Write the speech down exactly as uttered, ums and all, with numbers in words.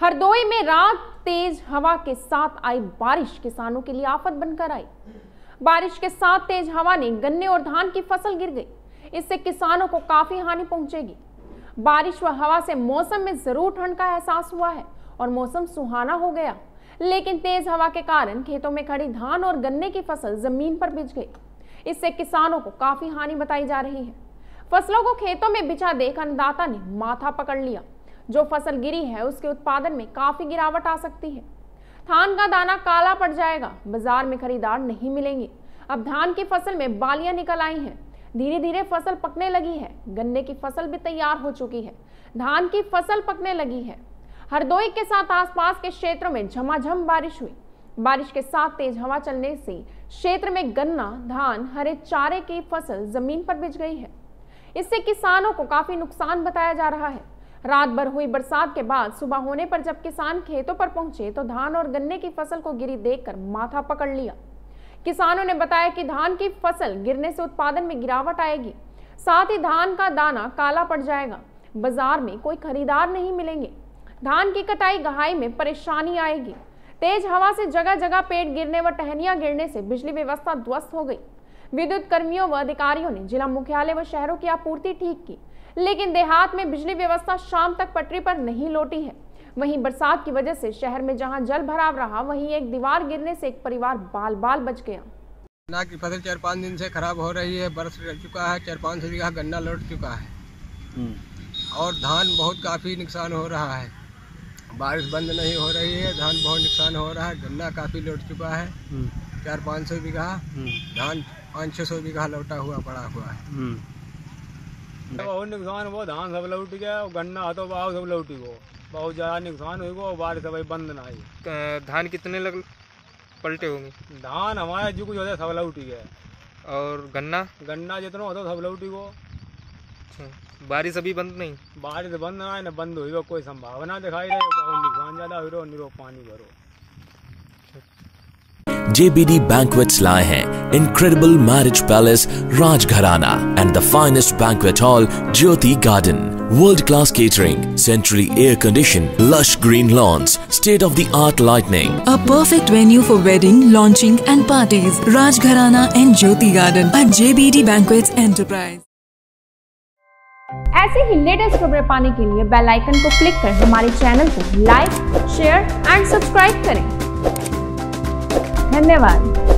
हरदोई में रात तेज हवा के साथ आई बारिश किसानों के लिए आफत बनकर आई। बारिश के साथ तेज हवा ने गन्ने और धान की फसल गिर गई। इससे किसानों को काफी हानि पहुंचेगी। बारिश व हवा से मौसम में जरूर ठंड का एहसास हुआ है और मौसम सुहाना हो गया, लेकिन तेज हवा के कारण खेतों में खड़ी धान और गन्ने की फसल जमीन पर बिछ गई। इससे किसानों को काफी हानि बताई जा रही है। फसलों को खेतों में बिछा देख अन्नदाता ने माथा पकड़ लिया। जो फसल गिरी है उसके उत्पादन में काफी गिरावट आ सकती है। धान का दाना काला पड़ जाएगा, बाजार में खरीदार नहीं मिलेंगे। अब धान की फसल में बालियां निकल आई हैं, धीरे धीरे फसल पकने लगी है। गन्ने की फसल भी तैयार हो चुकी है, धान की फसल पकने लगी है। हरदोई के साथ आसपास के क्षेत्रों में झमाझम बारिश हुई। बारिश के साथ तेज हवा चलने से क्षेत्र में गन्ना, धान, हरे चारे की फसल जमीन पर बिछ गई है। इससे किसानों को काफी नुकसान बताया जा रहा है। रात भर हुई बरसात के बाद सुबह होने पर जब किसान खेतों पर पहुंचे तो धान और गन्ने की फसल को गिरी देखकर माथा पकड़ लिया। किसानों ने बताया कि धान की फसल गिरने से उत्पादन में गिरावट आएगी, साथ ही धान का दाना काला पड़ जाएगा। बाजार में कोई खरीदार नहीं मिलेंगे। धान की कटाई गहाई में परेशानी आएगी। तेज हवा से जगह जगह पेड़ गिरने व टहनियां गिरने से बिजली व्यवस्था ध्वस्त हो गई। विद्युत कर्मियों व अधिकारियों ने जिला मुख्यालय व शहरों की आपूर्ति ठीक की, लेकिन देहात में बिजली व्यवस्था शाम तक पटरी पर नहीं लौटी है। वहीं बरसात की वजह से शहर में जहां जल भराव रहा, वहीं एक दीवार गिरने से एक परिवार बाल बाल बच गया। गन्ना की फसल चार पाँच दिन से खराब हो रही है। बरस चुका है, चार पाँच सौ बीघा गन्ना लौट चुका है और धान बहुत काफ़ी नुकसान हो रहा है। बारिश बंद नहीं हो रही है, धान बहुत नुकसान हो रहा है। गन्ना काफ़ी लौट चुका है, चार पाँच सौ बीघा, धान पाँच छः सौ बीघा लौटा हुआ पड़ा हुआ है। बहुत नुकसान हुआ, धान सब लौट गया, गन्ना तो बाव सब लौट गो, बहुत ज़्यादा नुकसान हुआ। बारिश सब बंद ना आई। धान कितने लग पलटे होंगे? धान हमारे जो कुछ होता है सब लौट गया। और गन्ना गन्ना जितना होता सब लौट गो। बारिश अभी बंद नहीं? बारिश बंद ना है न बंद हुई, कोई संभावना दिखाई रही। बहुत नुकसान ज़्यादा हुई, निरो पानी भरो। J B D Banquets लाए हैं Incredible Marriage Palace Rajgharana and the finest banquet hall Jyoti Garden. World-class catering, centrally air-conditioned, lush green lawns, state-of-the-art lighting. A perfect venue for wedding, launching and parties. Rajgharana and Jyoti Garden at J B D Banquets Enterprise. ऐसे ही latest खबरें पाने के लिए bell icon को click कर हमारे channel को like, share and subscribe करें। धन्यवाद।